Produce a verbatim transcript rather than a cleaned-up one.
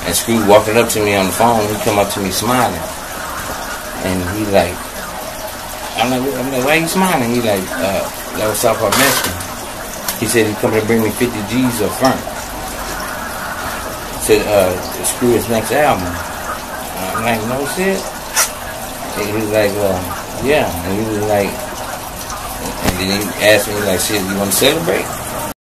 And Screw walking up to me on the phone, he come up to me smiling. And he like, I'm like, I'm like, why are you smiling? He like, uh, that was South Park Mexican. He said he come to bring me fifty G's up front. Said, uh, Screw his next album. I'm like, no shit. And he was like, well, yeah. And he was like, and then he asked me like, shit, you want to celebrate?